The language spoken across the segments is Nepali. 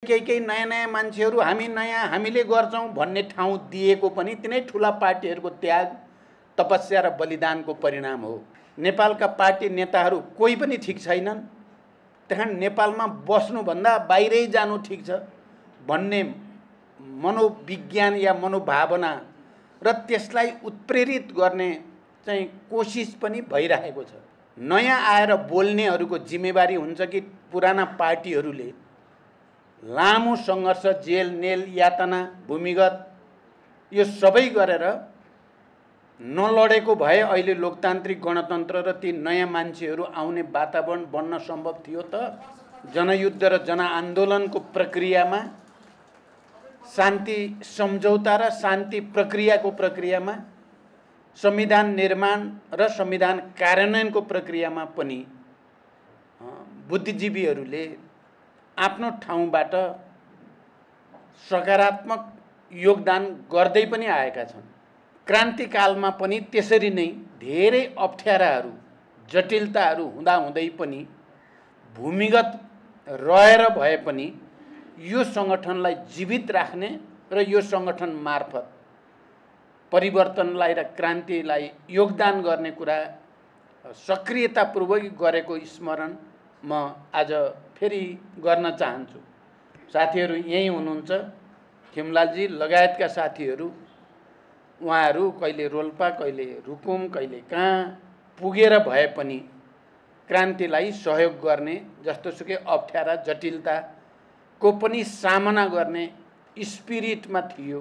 केही नयाँ नयाँ मान्छेहरू हामीले गर्छौँ भन्ने ठाउँ दिएको पनि तिनै ठुला पार्टीहरूको त्याग, तपस्या र बलिदानको परिणाम हो। नेपालका पार्टी नेताहरू कोही पनि ठिक छैनन्, त्यहाँ नेपालमा बस्नुभन्दा बाहिरै जानु ठिक छ भन्ने मनोविज्ञान या मनोभावना र त्यसलाई उत्प्रेरित गर्ने चाहिँ कोसिस पनि भइरहेको छ। नयाँ आएर बोल्नेहरूको जिम्मेवारी हुन्छ कि पुराना पार्टीहरूले लामो सङ्घर्ष, जेल नेल यातना, भूमिगत यो सबै गरेर नलडेको भए अहिले लोकतान्त्रिक गणतन्त्र र ती नयाँ मान्छेहरू आउने वातावरण बन्न सम्भव थियो त? जनयुद्ध र जनआन्दोलनको प्रक्रियामा, शान्ति सम्झौता र शान्ति प्रक्रियाको प्रक्रियामा, संविधान निर्माण र संविधान कार्यान्वयनको प्रक्रियामा पनि बुद्धिजीवीहरूले आफ्नो ठाउँबाट सकारात्मक योगदान गर्दै पनि आएका छन्। क्रान्तिकालमा पनि त्यसरी नै धेरै अप्ठ्याराहरू, जटिलताहरू हुँदाहुँदै पनि भूमिगत रहेर भए पनि यो सङ्गठनलाई जीवित राख्ने र यो सङ्गठन मार्फत परिवर्तनलाई र क्रान्तिलाई योगदान गर्ने कुरा सक्रियतापूर्वक गरेको स्मरण म आज फेरि गर्न चाहन्छु। साथीहरू यहीँ हुनुहुन्छ, खिमलालजी लगायतका साथीहरू, उहाँहरू कहिले रोल्पा, कहिले रुकुम, कहिले कहाँ पुगेर भए पनि क्रान्तिलाई सहयोग गर्ने, जस्तोसुकै अप्ठ्यारा जटिलताको पनि सामना गर्ने स्पिरिटमा थियो।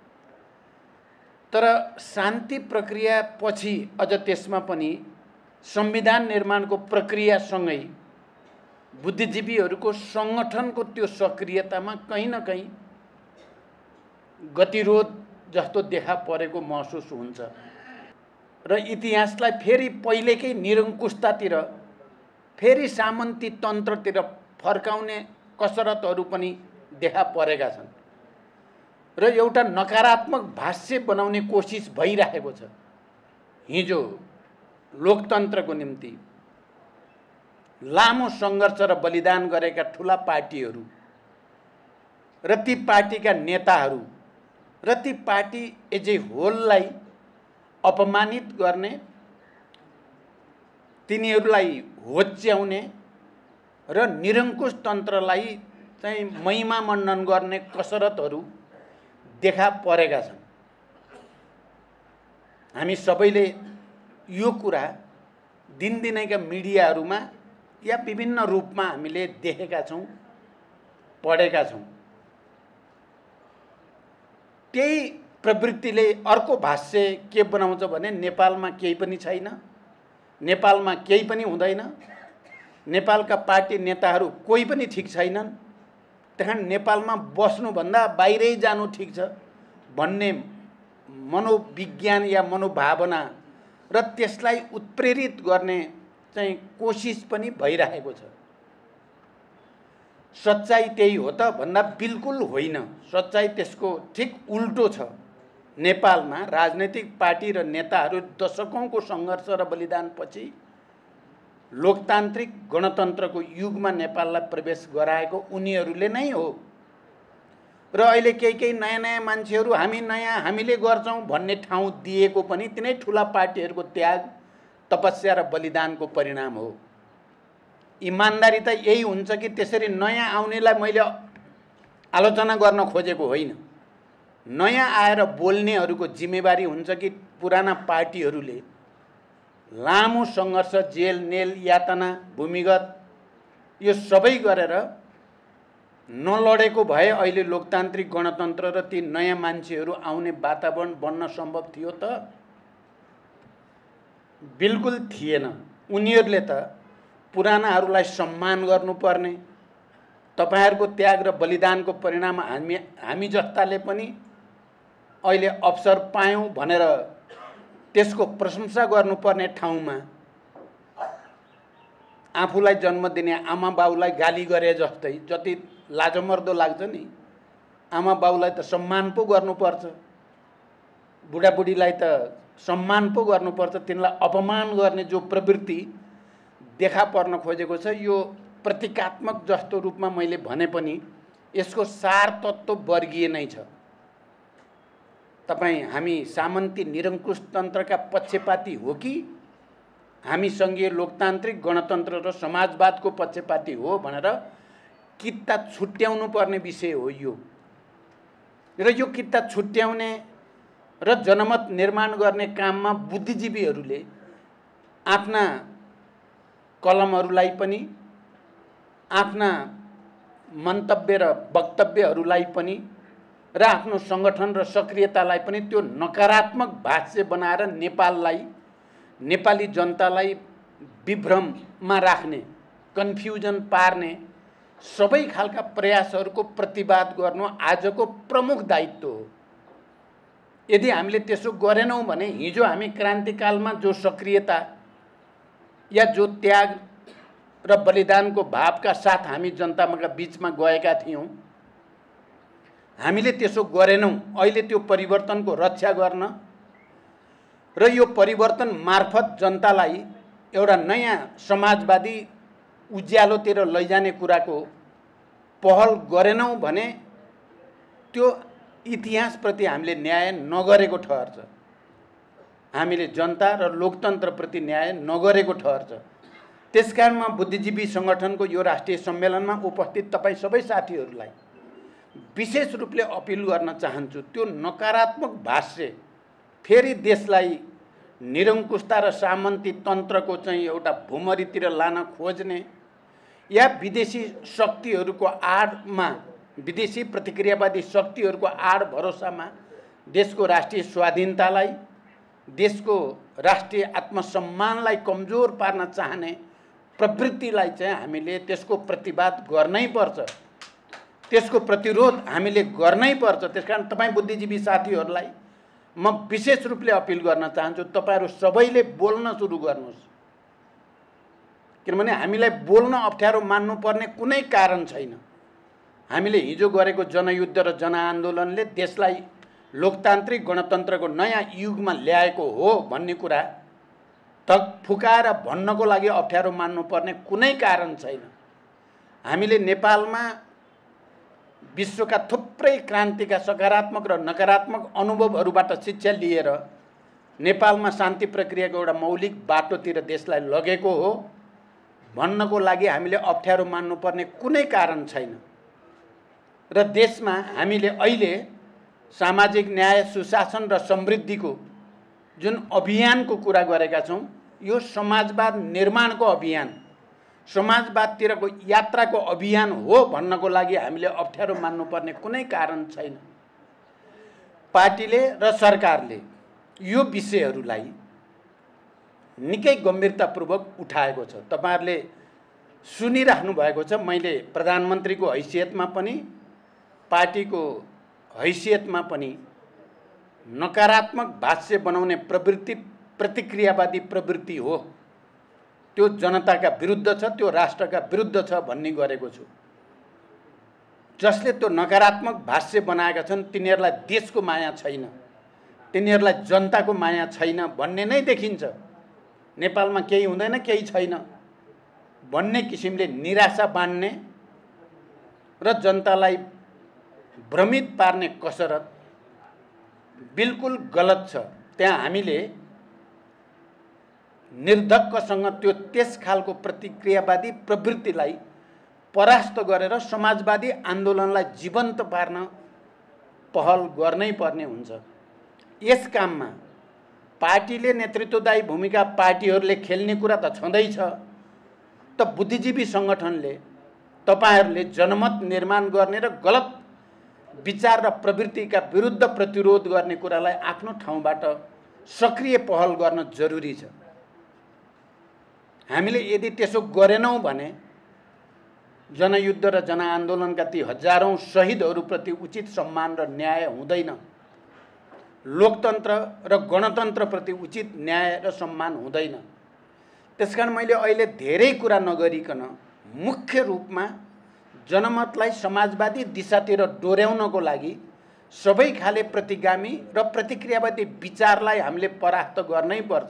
तर शान्ति प्रक्रिया पछि अझ त्यसमा पनि संविधान निर्माणको प्रक्रियासँगै बुद्धिजीवीहरूको सङ्गठनको त्यो सक्रियतामा कहीँ न कहीँ गतिरोध जस्तो देखा परेको महसुस हुन्छ र इतिहासलाई फेरि पहिलेकै निरङ्कुशतातिर, फेरि सामन्ती तन्त्रतिर फर्काउने कसरतहरू पनि देखा परेका छन् र एउटा नकारात्मक भाष्य बनाउने कोसिस भइरहेको छ। हिजो लोकतन्त्रको निम्ति लामो सङ्घर्ष र बलिदान गरेका ठुला पार्टीहरू र ती पार्टीका नेताहरू र ती पार्टी एज ए होललाई अपमानित गर्ने, तिनीहरूलाई होच्याउने र निरङ्कुश तन्त्रलाई चाहिँ महिमा मण्डन गर्ने कसरतहरू देखा परेका छन्। हामी सबैले यो कुरा दिनदिनैका मिडियाहरूमा या विभिन्न रूपमा हामीले देखेका छौँ, पढेका छौँ। त्यही प्रवृत्तिले अर्को भाष्य के बनाउँछ भने नेपालमा केही पनि छैन, नेपालमा केही पनि हुँदैन, नेपालका पार्टी नेताहरू कोही पनि ठिक छैनन्, त्यहाँ नेपालमा बस्नुभन्दा बाहिरै जानु ठिक छ भन्ने मनोविज्ञान या मनोभावना र त्यसलाई उत्प्रेरित गर्ने चाहिँ कोसिस पनि भइरहेको छ। सच्चाइ त्यही हो त भन्दा बिल्कुल होइन, सच्चाइ त्यसको ठिक उल्टो छ। नेपालमा राजनैतिक पार्टी र नेताहरू दशकौँको सङ्घर्ष र बलिदानपछि लोकतान्त्रिक गणतन्त्रको युगमा नेपाललाई प्रवेश गराएको उनीहरूले नै हो र अहिले केही नयाँ नयाँ मान्छेहरू हामीले गर्छौँ भन्ने ठाउँ दिएको पनि तिनै ठुला पार्टीहरूको त्याग, तपस्या र बलिदानको परिणाम हो। इमान्दारी त यही हुन्छ कि त्यसरी नयाँ आउनेलाई मैले आलोचना गर्न खोजेको होइन। नयाँ आएर बोल्नेहरूको जिम्मेवारी हुन्छ कि पुराना पार्टीहरूले लामो सङ्घर्ष, जेल नेल यातना, भूमिगत यो सबै गरेर नलडेको भए अहिले लोकतान्त्रिक गणतन्त्र र ती नयाँ मान्छेहरू आउने वातावरण बन्न सम्भव थियो त? बिल्कुल थिएन। उनीहरूले त पुरानाहरूलाई सम्मान गर्नुपर्ने, तपाईहरुको त्याग र बलिदानको परिणाम हामी जस्ताले पनि अहिले अवसर पायौं भनेर त्यसको प्रशंसा गर्नुपर्ने ठाउँमा आफूलाई जन्म दिने आमा बाउलाई गाली गरे जस्तै जति लाजमर्दो लाग्छ नि, आमा बाउलाई त सम्मान पो गर्नुपर्छ, बुढाबुढीलाई त सम्मान पो गर्नुपर्छ, तिनलाई अपमान गर्ने जो प्रवृत्ति देखा पर्न खोजेको छ यो प्रतीकात्मक जस्तो रूपमा मैले भने पनि यसको सार तत्त्व वर्गीय नै छ। तपाईँ हामी सामन्ती निरङ्कुश तन्त्रका पक्षपाती हो कि हामी सङ्घीय लोकतान्त्रिक गणतन्त्र र समाजवादको पक्षपाती हो भनेर कित्ता छुट्याउनु पर्ने विषय हो यो। र यो कित्ता छुट्याउने र जनमत निर्माण गर्ने काममा बुद्धिजीवीहरूले आफ्ना कलमहरूलाई पनि आफ्ना मन्तव्य र वक्तव्यहरूलाई पनि र आफ्नो सङ्गठन र सक्रियतालाई पनि त्यो नकारात्मक भाष्य बनाएर नेपाली जनतालाई विभ्रममा राख्ने, कन्फ्युजन पार्ने सबै खालका प्रयासहरूको प्रतिवाद गर्नु आजको प्रमुख दायित्व हो। यदि हामीले त्यसो गरेनौँ भने हिजो हामी क्रान्तिकालमा जो सक्रियता या जो त्याग र बलिदानको भावका साथ हामी जनताका बीचमा गएका थियौँ, हामीले त्यसो गरेनौँ। अहिले त्यो परिवर्तनको रक्षा गर्न र यो परिवर्तन मार्फत जनतालाई एउटा नयाँ समाजवादी उज्यालोतिर लैजाने कुराको पहल गरेनौँ भने त्यो इतिहासप्रति हामीले न्याय नगरेको ठहर्छ। हामीले जनता र लोकतन्त्रप्रति न्याय नगरेको ठहर्छ। त्यसकारणमा बुद्धिजीवी सङ्गठनको यो राष्ट्रिय सम्मेलनमा उपस्थित तपाईँ सबै साथीहरूलाई विशेष रूपले अपिल गर्न चाहन्छु, त्यो नकारात्मक भाष्य फेरि देशलाई निरङ्कुशता र सामन्ती तन्त्रको चाहिँ एउटा भुमरीतिर लान खोज्ने या विदेशी शक्तिहरूको आडमा, विदेशी प्रतिक्रियावादी शक्तिहरूको आड भरोसामा देशको राष्ट्रिय स्वाधीनतालाई, देशको राष्ट्रिय आत्मसम्मानलाई कमजोर पार्न चाहने प्रवृत्तिलाई चाहिँ हामीले त्यसको प्रतिवाद गर्नै पर्छ, त्यसको प्रतिरोध हामीले गर्नै पर्छ। त्यसकारण तपाईँ बुद्धिजीवी साथीहरूलाई म विशेष रूपले अपिल गर्न चाहन्छु, तपाईँहरू सबैले बोल्न सुरु गर्नुहोस्। किनभने हामीलाई बोल्न अप्ठ्यारो मान्नुपर्ने कुनै कारण छैन। हामीले हिजो गरेको जनयुद्ध र जनआन्दोलनले देशलाई लोकतान्त्रिक गणतन्त्रको नयाँ युगमा ल्याएको हो भन्ने कुरा थक फुकाएर भन्नको लागि अप्ठ्यारो मान्नुपर्ने कुनै कारण छैन। हामीले नेपालमा विश्वका थुप्रै क्रान्तिका सकारात्मक र नकारात्मक अनुभवहरूबाट शिक्षा लिएर नेपालमा शान्ति प्रक्रियाको एउटा मौलिक बाटोतिर देशलाई लगेको हो भन्नको लागि हामीले अप्ठ्यारो मान्नुपर्ने कुनै कारण छैन। र देशमा हामीले अहिले सामाजिक न्याय, सुशासन र समृद्धिको जुन अभियानको कुरा गरेका छौँ, यो समाजवाद निर्माणको अभियान, समाजवादतिरको यात्राको अभियान हो भन्नको लागि हामीले अप्ठ्यारो मान्नुपर्ने कुनै कारण छैन। पार्टीले र सरकारले यो विषयहरूलाई निकै गम्भीरतापूर्वक उठाएको छ। तपाईहरुले सुनिराख्नु भएको छ। मैले प्रधानमन्त्रीको हैसियतमा पनि पार्टीको हैसियतमा पनि नकारात्मक भाष्य बनाउने प्रवृत्ति प्रतिक्रियावादी प्रवृत्ति हो, त्यो जनताका विरुद्ध छ, त्यो राष्ट्रका विरुद्ध छ भन्ने गरेको छु। जसले त्यो नकारात्मक भाष्य बनाएका छन् तिनीहरूलाई देशको माया छैन, तिनीहरूलाई जनताको माया छैन भन्ने नै देखिन्छ। नेपालमा केही हुँदैन, केही छैन भन्ने किसिमले निराशा बाँड्ने र जनतालाई भ्रमित पार्ने कसरत बिल्कुल गलत छ। त्यहाँ हामीले निर्धक्कसँग त्यो त्यस खालको प्रतिक्रियावादी प्रवृत्तिलाई परास्त गरेर समाजवादी आन्दोलनलाई जीवन्त पार्न पहल गर्नै पर्ने हुन्छ। यस काममा पार्टीले नेतृत्वदायी भूमिका पार्टीहरूले खेल्ने कुरा त छँदैछ, त बुद्धिजीवी सङ्गठनले तपाईहरूले जनमत निर्माण गर्ने र गलत विचार र प्रवृत्तिका विरुद्ध प्रतिरोध गर्ने कुरालाई आफ्नो ठाउँबाट सक्रिय पहल गर्न जरुरी छ। हामीले यदि त्यसो गरेनौँ भने जनयुद्ध र जनआन्दोलनका ती हजारौं शहीदहरूप्रति उचित सम्मान र न्याय हुँदैन, लोकतन्त्र र गणतन्त्रप्रति उचित न्याय र सम्मान हुँदैन। त्यसकारण मैले अहिले धेरै कुरा नगरिकन मुख्य रूपमा जनमतलाई समाजवादी दिशातिर डोर्याउनको लागि सबै खाले प्रतिगामी र प्रतिक्रियावादी विचारलाई हामीले परास्त गर्नै पर्छ।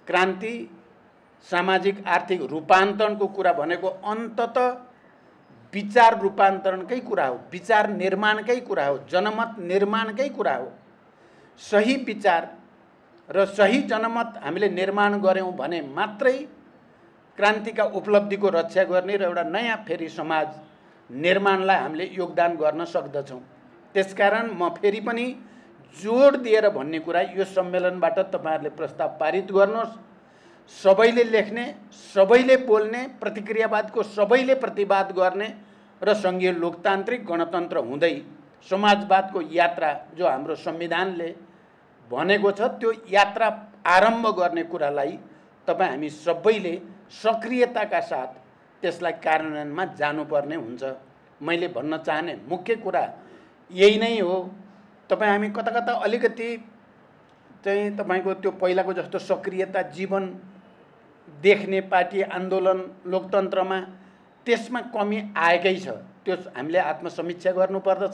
क्रान्ति, सामाजिक आर्थिक रूपान्तरणको कुरा भनेको अन्ततः विचार रूपान्तरणकै कुरा हो, विचार निर्माणकै कुरा हो, जनमत निर्माणकै कुरा हो। सही विचार र सही जनमत हामीले निर्माण गऱ्यौँ भने मात्रै क्रान्तिका उपलब्धिको रक्षा गर्ने र एउटा नयाँ फेरि समाज निर्माणलाई हामीले योगदान गर्न सक्दछौँ। त्यसकारण म फेरि पनि जोड दिएर भन्ने कुरा, यो सम्मेलनबाट तपाईहरुले प्रस्ताव पारित गर्नुहोस्। सबैले लेख्ने, सबैले बोल्ने, प्रतिक्रियावादको सबैले प्रतिवाद गर्ने र संघीय लोकतान्त्रिक गणतन्त्र हुँदै समाजवादको यात्रा जो हाम्रो संविधानले भनेको छ त्यो यात्रा आरम्भ गर्ने कुरालाई तपाईँ हामी सबैले सक्रियताका साथ त्यसलाई कार्यान्वयनमा जानुपर्ने हुन्छ। मैले भन्न चाहने मुख्य कुरा यही नै हो। तपाईँ हामी कता कता अलिकति चाहिँ तपाईको त्यो पहिलाको जस्तो सक्रियता जीवन देख्ने पार्टी आन्दोलन लोकतन्त्रमा त्यसमा कमी आएकै छ। त्यो हामीले आत्मसमीक्षा गर्नुपर्दछ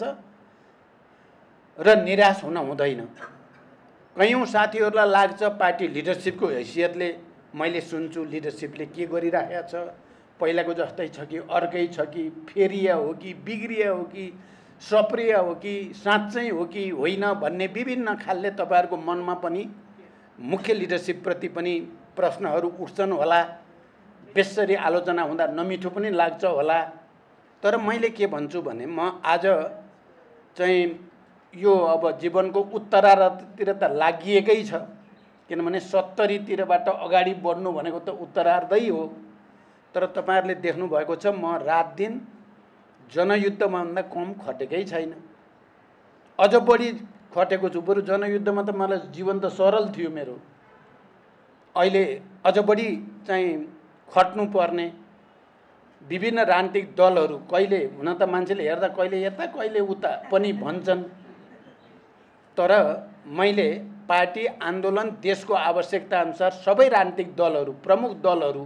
र निराश हुन हुँदैन। कयौं साथीहरूलाई लाग्छ पार्टी लिडरशिपको हैसियतले मैले सुन्छु लिडरशिपले के गरिरहेको छ, पहिलाको जस्तै छ कि अर्कै छ कि फेरिया हो कि बिग्रिया हो कि सप्रिय हो कि साँच्चै हो कि होइन भन्ने विभिन्न खालले तपाईहरुको मनमा पनि मुख्य लिडरशिप प्रति पनि प्रश्नहरू उठ्छन् होला। बेसरी आलोचना हुँदा नमिठो पनि लाग्छ होला। तर मैले के भन्छु भने म आज चाहिँ यो अब जीवनको उत्तरार्धतिर त लागिएकै छ, किनभने 70 तिरबाट अगाडि बढ्नु भनेको त उत्तरार्धै हो। तर तपाईहरुले देख्नु भएको छ म रात दिन जनयुद्धमा भन्दा कम खटेकै छैन, अझ बढी खटेको छु। बरु जनयुद्धमा त मलाई जीवन त सरल थियो मेरो। अहिले अझ बढी चाहिँ खट्नु पर्ने विभिन्न राजनीतिक दलहरू कहिले हुन त मान्छेले हेर्दा कहिले यता कहिले उता पनि भन्छन्, तर मैले पार्टी आन्दोलन देशको आवश्यकता अनुसार सबै राजनीतिक दलहरू प्रमुख दलहरू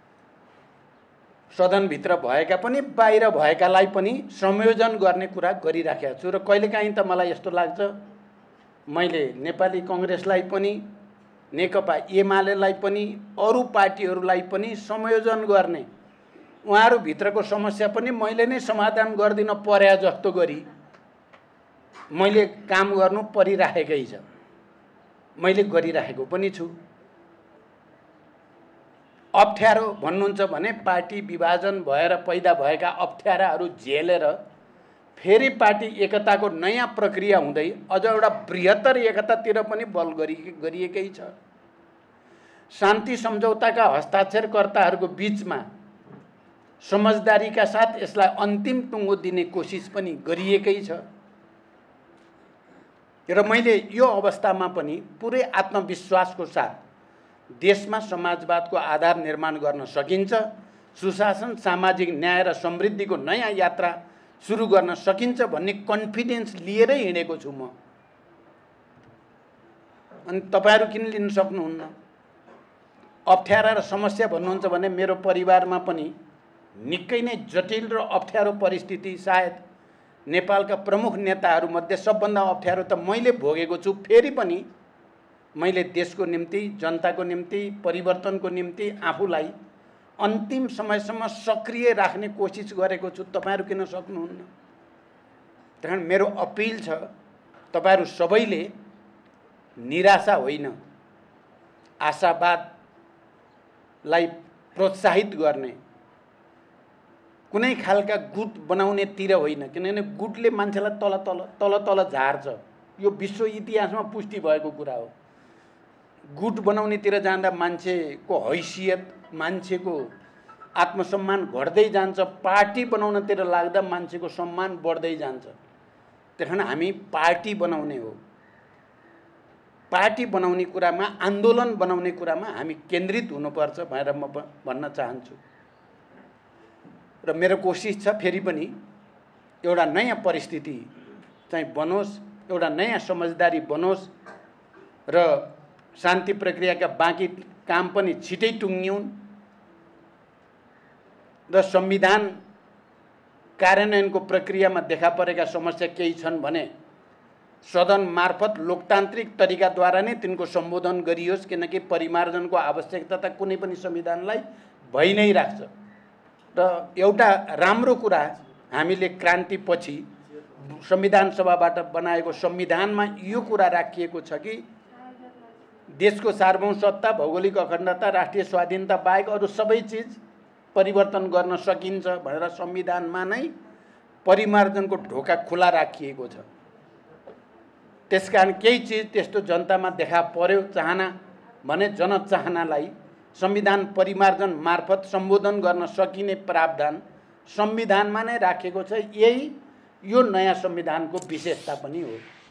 सदनभित्र भएका पनि बाहिर भएकालाई पनि संयोजन गर्ने कुरा गरिराखेको छु। र कहिलेकाहीँ त मलाई यस्तो लाग्छ मैले नेपाली कांग्रेसलाई पनि नेकपा एमालेलाई पनि अरू पार्टीहरूलाई पनि संयोजन गर्ने, उहाँहरू भित्रको समस्या पनि मैले नै समाधान गर्दिन पर्या जस्तो गरी मैले काम गर्नु परिराखेकै छ, मैले गरिराखेको पनि छु। अप्ठ्यारो भन्नुहुन्छ भने पार्टी विभाजन भएर पैदा भएका अप्ठ्याराहरू झेलेर फेरि पार्टी एकताको नयाँ प्रक्रिया हुँदै अझ एउटा बृहत्तर एकतातिर पनि बल गरिएकै छ। शान्ति सम्झौताका हस्ताक्षरकर्ताहरूको बीचमा समझदारीका साथ यसलाई अन्तिम टुङ्गो दिने कोसिस पनि गरिएकै छ। र मैले यो अवस्थामा पनि पुरै आत्मविश्वासको साथ देशमा समाजवादको आधार निर्माण गर्न सकिन्छ, सुशासन सामाजिक न्याय र समृद्धिको नयाँ यात्रा सुरु गर्न सकिन्छ भन्ने कन्फिडेन्स लिएरै हिँडेको छु म। अनि तपाईहरु किन लिन सक्नुहुन्न? अप्ठ्यारा र समस्या भन्नुहुन्छ भने मेरो परिवारमा पनि निकै नै जटिल र अप्ठ्यारो परिस्थिति, सायद नेपालका प्रमुख नेताहरू मध्ये सबभन्दा अप्ठ्यारो त मैले भोगेको छु। फेरि पनि मैले देशको निम्ति, जनताको निम्ति, परिवर्तनको निम्ति आफूलाई अन्तिम समयसम्म सक्रिय राख्ने कोसिस गरेको छु। तपाईहरु किन सक्नुहुन्न? त्यही मेरो अपिल छ तपाईहरु सबैले निराशा होइन, आशावादलाई प्रोत्साहित गर्ने, कुनै खालका गुट बनाउने तिर होइन, किनभने गुटले मान्छेलाई तल तल तल तल झार्छ। यो विश्व इतिहासमा पुष्टि भएको कुरा हो। गुट बनाउनेतिर जाँदा मान्छेको हैसियत, मान्छेको आत्मसम्मान घट्दै जान्छ। पार्टी बनाउनतिर लाग्दा मान्छेको सम्मान बढ्दै जान्छ। त्यसकारण हामी पार्टी बनाउने हो। पार्टी बनाउने कुरामा, आन्दोलन बनाउने कुरामा हामी केन्द्रित हुनुपर्छ भनेर म भन्न चाहन्छु। र मेरो कोसिस छ फेरि पनि एउटा नयाँ परिस्थिति चाहिँ बनोस्, एउटा नयाँ समझदारी बनोस् र शान्ति प्रक्रियाका बाँकी काम पनि छिटै टुङ्गिउन् र संविधान कार्यान्वयनको प्रक्रियामा देखा परेका समस्या केही छन् भने सदन मार्फत लोकतान्त्रिक तरिकाद्वारा नै तिनको सम्बोधन गरियोस्, किनकि परिमार्जनको आवश्यकता त कुनै पनि संविधानलाई भइ नै राख्छ। र एउटा राम्रो कुरा हामीले क्रान्तिपछि संविधान सभाबाट बनाएको संविधानमा यो कुरा राखिएको छ कि देशको सार्वभौम सत्ता, भौगोलिक अखण्डता, राष्ट्रिय स्वाधीनता बाहेक अरू सबै चिज परिवर्तन गर्न सकिन्छ भनेर संविधानमा नै परिमार्जनको ढोका खुला राखिएको छ। त्यसकारण केही चिज त्यस्तो जनतामा देखा पर्यो चाहना भने जनचाहनालाई संविधान परिमार्जन मार्फत सम्बोधन गर्न सकिने प्रावधान संविधानमा नै राखेको छ। यही यो नयाँ संविधानको विशेषता पनि हो।